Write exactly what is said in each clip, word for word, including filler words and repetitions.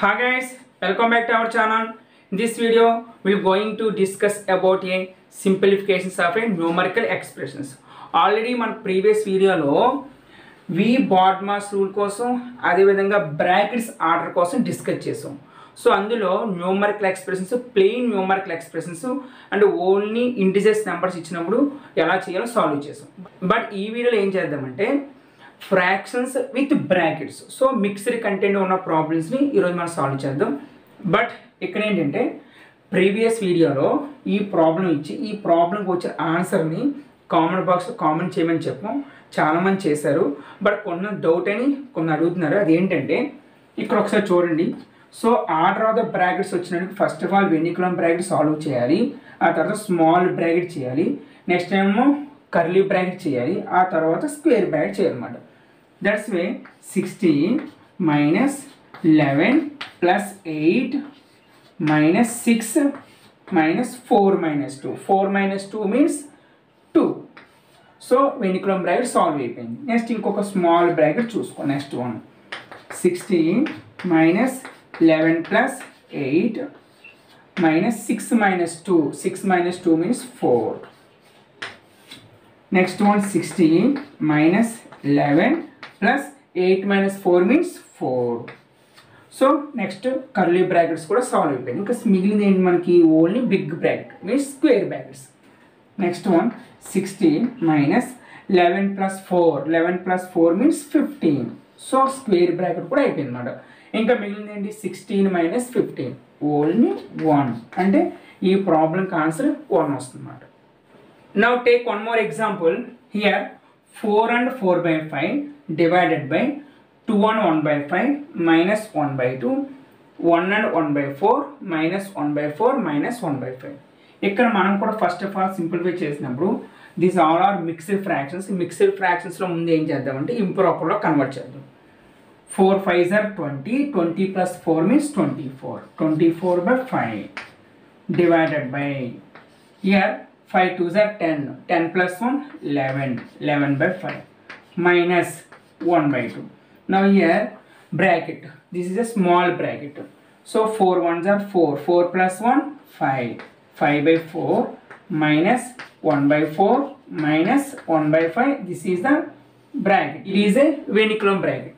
Hi guys, welcome back to our channel. In this video, we are going to discuss about a simplifications of a numerical expressions. Already మన previous video లో V BODMAS rule కోసం అదే విధంగా brackets order కోసం discuss చేసాం. So అందులో numerical expressions plain numerical expressions and only integers numbers ఇచ్చినప్పుడు ఎలా చేయాలో సాల్వ్ చేసాం. బట్ ఈ వీడియోలో ఏం చేద్దామంటే fractions with brackets so mixed content ఉన్న ప్రాబ్లమ్స్ని ఈరోజు మనం సాల్వ్ చేద్దాం. బట్ ఇక్కడ ఏంటంటే ప్రీవియస్ వీడియోలో ఈ ప్రాబ్లం ఇచ్చి ఈ ప్రాబ్లంకి వచ్చిన ఆన్సర్ని కామెంట్ బాక్స్లో కామెంట్ చేయమని చెప్పాం. చాలామంది చేశారు. బట్ కొన్ని డౌట్ అని కొన్ని అడుగుతున్నారు. అదేంటంటే ఇక్కడ ఒకసారి చూడండి. So order of the brackets వచ్చినప్పుడు first of all vinculum bracket solve చేయాలి, ఆ తర్వాత స్మాల్ బ్రాకెట్ చేయాలి, నెక్స్ట్ ఏమో కర్లీ బ్రాకెట్ చేయాలి, ఆ తర్వాత స్క్వేర్ బ్రాకెట్ చేయాలన్నమాట. That's way sixteen minus eleven plus eight minus six minus four minus two four minus two means two. So vinculum bracket solve అయిపోయింది. నెక్స్ట్ ఇంకొక స్మాల్ బ్రాకెట్ చూసుకో. Next one sixteen minus eleven plus eight minus six minus two six minus two means four. Next one sixteen minus eleven plus eight minus four means four. So next curly brackets కూడా solve అయిపోయింది. ఇంకా మిగిలింది ఏంటి మనకి only big bracket means square brackets. Next one sixteen minus eleven plus four eleven plus four means fifteen. So square bracket కూడా అయిపోయింది అన్నమాట. ఇంకా మిగిలింది ఏంటి sixteen minus fifteen only one. అంటే ఈ ప్రాబ్లంకి ఆన్సర్ వన్ వస్తుంది అన్నమాట. Now take one more example. Here four and four by five divided by two and one by five minus one by two, one and one by four minus one by four minus one by five. ఇక్కడ మనం కూడా first of all simplify చేసినప్పుడు these all are mixed fractions. Mixed ఫ్రాక్షన్స్లో ముందు ఏం చేద్దామంటే ఇంప్రాపర్లో convert చేద్దాం. Four five are twenty twenty plus four means twenty four twenty four by five divided by here five twos are ten, ten plus one, eleven, eleven by five, minus one by two. Now here bracket, this is a small bracket. So four ones are four, four plus one, five, five by four, minus one by four, minus one by five, this is the bracket. It is a Venneculam bracket.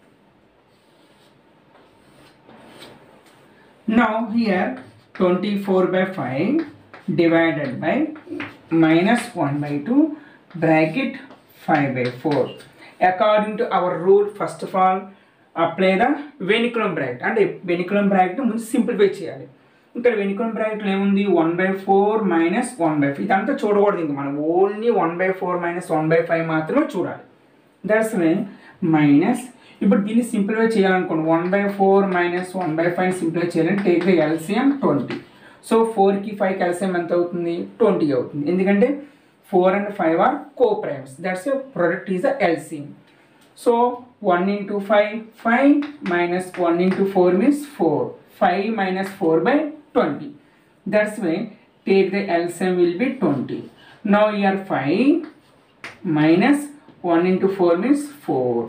Now here twenty-four by five divided by minus one by two bracket five by four. According to our rule, first of all apply the Venneculam bracket. And Venneculam bracket ముందు simplify చేయాలి. ఇక్కడ vinculum బ్రాకెట్లో ఏముంది one by four minus one by five. ఇదంతా చూడకూడదు. ఇంకా మనం only one by four minus one by five మాత్రమే చూడాలి. That's way minus. ఇప్పుడు దీన్ని సింప్లిఫై చేయాలనుకోండి. One by four minus one by five simplify చేయాలని take the LCM twenty. So ఫోర్కి ఫైవ్ ఎల్సిఎం ఎంత అవుతుంది? ట్వంటీ అవుతుంది. ఎందుకంటే four and five are co primes. That's product is the LCM. So one into five five minus one into four means four. Five minus four by twenty. That's why take the LCM will be twenty. Now here five minus one into four means four.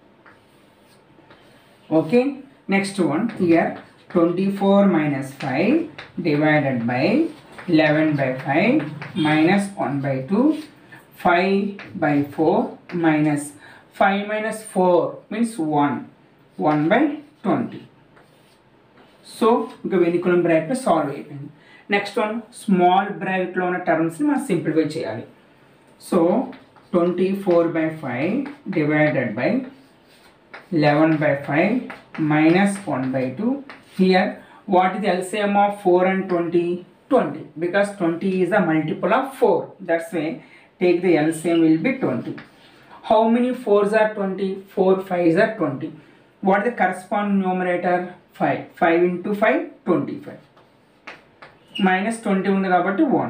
Okay. Next one here twenty-four minus five divided by eleven by five minus one by two, five by four minus five minus four means one, one by twenty. So ఇంకా vinculum bracket solve అయిపోయింది. Next one small బ్రాకెట్లో ఉన్న టర్మ్స్ని మనం simplify చేయాలి. So twenty four by five divided by eleven by five minus one by two. Here what is the L C M of four and twenty? twenty, because twenty is a multiple of four. That's why take the L C M will be twenty. How many fours are twenty? four fives are twenty. What is the corresponding numerator? five. five into five, twenty-five. Minus twenty ఉంది కాబట్టి one.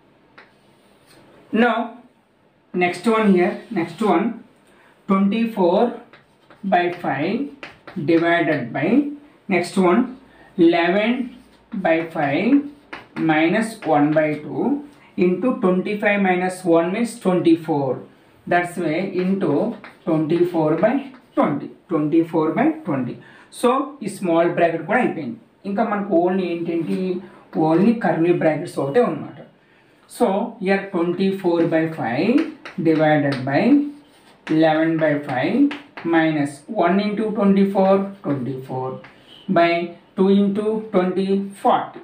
Now next one here, next one twenty-four by five divided by next one eleven by five minus one by two into twenty-five minus one means twenty-four. That's why into twenty-four by twenty. twenty-four by twenty. So ఈ small bracket కూడా అయిపోయింది. ఇంకా మనకు only ఏంటంటే only curly brackets ఒకటే ఉన్నమాట. So here twenty four by five divided by eleven by five minus one into twenty four twenty four by two into twenty forty.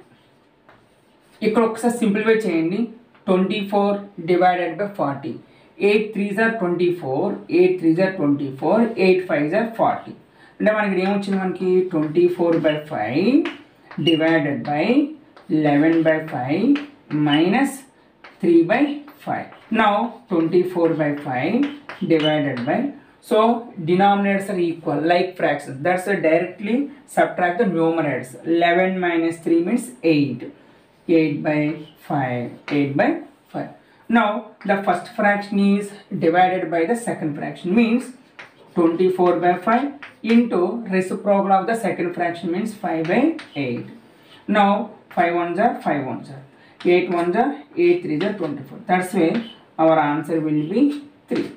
ఇక్కడ ఒకసారి సింప్లిఫై చేయండి. Twenty four divided by forty, eight three are twenty four, eight three are twenty four, eight five are forty. అంటే మనకి ఏమొచ్చింది, మనకి twenty four by five divided by eleven by five minus three by five. Now twenty-four by five divided by, so denominators are equal like fractions, that's a directly subtract the numerators. eleven minus three means eight, eight by five, eight by five. Now the first fraction is divided by the second fraction, means twenty-four by five into reciprocal of the second fraction means five by eight. Now five ones are five ones are eight ones are eight threes are twenty-four. That's why our answer will be three.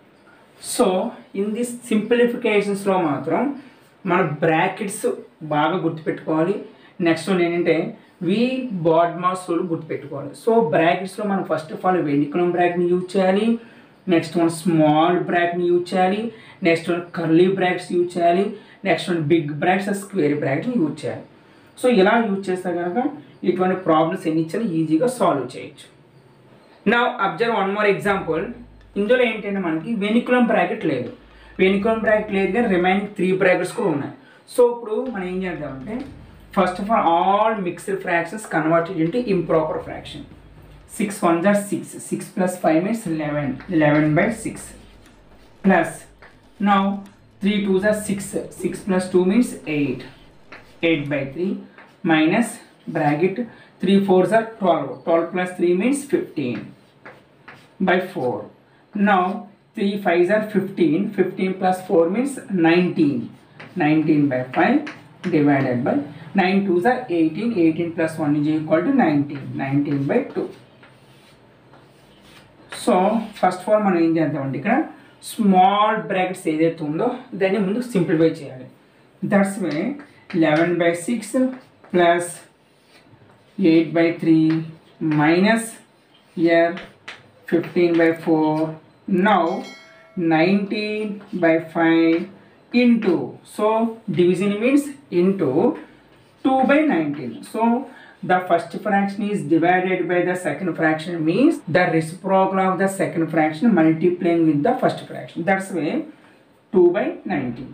So in this simplifications లో మాత్రం మన brackets బాగా గుర్తుపెట్టుకోవాలి. Next one ఏంటంటే we BODMAS rule గుర్తుపెట్టుకోవాలి. So బ్రాకెట్స్లో మనం first of all vinculum బ్రాకెట్ని యూజ్ చేయాలి, నెక్స్ట్ వన్ స్మాల్ బ్రాకెట్ని యూజ్ చేయాలి, next one curly brackets use చేయాలి, next one big brackets square బ్రాకెట్ని యూజ్ చేయాలి. సో ఇలా యూజ్ చేస్తే కనుక ఇటువంటి ప్రాబ్లమ్స్ ఎన్ని ఇచ్చినా ఈజీగా సాల్వ్ చేయొచ్చు. నా అబ్జర్వ్ వన్ మోర్ ఎగ్జాంపుల్. ఇందులో ఏంటంటే మనకి వెనికులం బ్రాకెట్ లేదు, వెనికులం బ్రాకెట్ లేదు కానీ రిమైనింగ్ త్రీ బ్రాకెట్స్ కూడా ఉన్నాయి. సో ఇప్పుడు మనం ఏం చేద్దామంటే first of all all mixed fractions converted into improper fraction. Six one are six, six plus five means eleven, eleven by six plus now three two are six, six plus two means eight, eight by three minus bracket three fours are twelve, twelve plus three means fifteen by four. Now three fives are fifteen, fifteen plus four means nineteen, nineteen by five divided by nine twos are eighteen, eighteen plus one is equal to nineteen, nineteen by two. So first of all మనం ఏం చేద్దామంటే ఇక్కడ small brackets ఏదైతే ఉందో దాన్ని ముందు simplify చేయాలి. That's way eleven by six plus eight by three minus here fifteen by four. Now nineteen by five into, so division means into two by nineteen. So the first fraction is divided by the second fraction, means the reciprocal of the second fraction multiplying with the first fraction. That's why two by nineteen.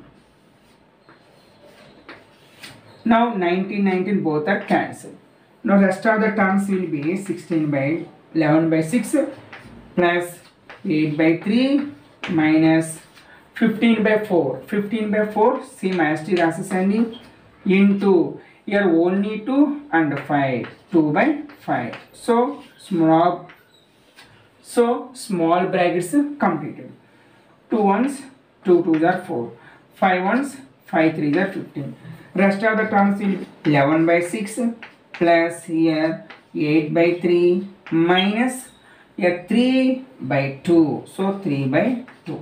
Now nineteen, nineteen both are cancelled. Now rest of the terms will be sixteen by eleven by six plus eight by three minus fifteen by four. fifteen by four same as it is into here only two and five, two by five. So small, so small brackets completed. Two ones, two twos are four, five ones, five threes are fifteen. Rest of the terms will be eleven by six plus here eight by three minus here three by two, so three by two.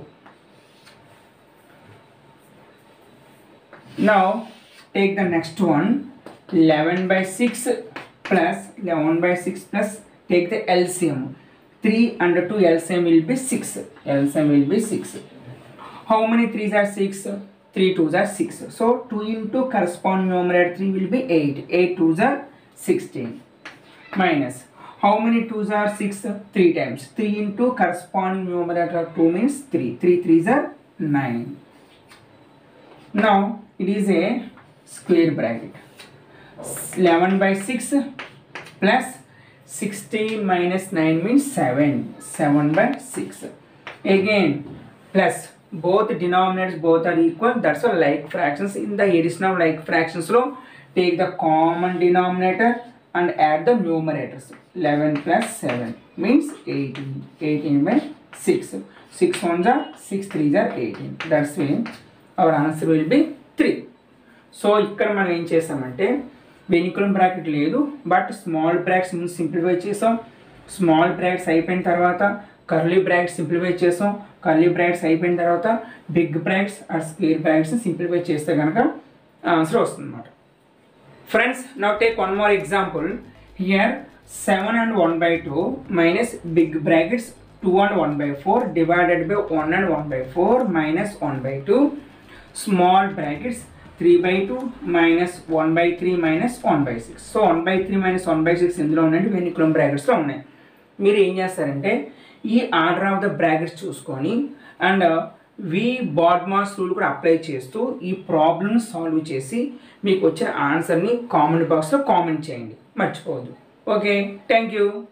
Now take the next one, eleven by six plus eleven by six plus take the L C M, three under two L C M will be six, L C M will be six. How many threes are six? three twos are six, so two into corresponding numerator three will be eight, eight twos are sixteen minus how many twos are six? three times, three into corresponding numerator two means three, three threes are nine. Now it is a square bracket. eleven by six plus sixteen minus nine means seven, seven by six. Again plus both denominators both are equal, that's why like fractions. In the addition of like fractions row, take the common denominator and add the numerators. eleven plus seven means eighteen, eighteen by six, six ones are six threes are eighteen. That's why our answer will be three. So ఇక్కడ మనం ఏం చేసామంటే vinculum bracket లేదు, but small brackets ముందు simplify చేసాం. Small brackets అయిపోయిన తర్వాత curly brackets simplify చేసాం. కర్లీ బ్రాకెట్స్ అయిపోయిన తర్వాత big brackets or square brackets simplify చేస్తే కనుక ఆన్సర్ వస్తుంది అన్నమాట. Friends, now take one more example. Here seven and one by two minus big brackets two and one by four divided by one and one by four minus one by two small brackets three by two minus one by three minus one by six. So one by three minus one by six ఇందులో ఉన్నాయండి, వెనిక్యులం బ్రాకెట్స్లో ఉన్నాయి. మీరు ఏం చేస్తారంటే ఈ order of the brackets చూసుకొని and we BODMAS rule కూడా apply చేస్తూ ఈ ప్రాబ్లమ్ సాల్వ్ చేసి మీకు వచ్చిన ఆన్సర్ని కామెంట్ బాక్స్లో కామెంట్ చేయండి, మర్చిపోవద్దు. Okay, thank you.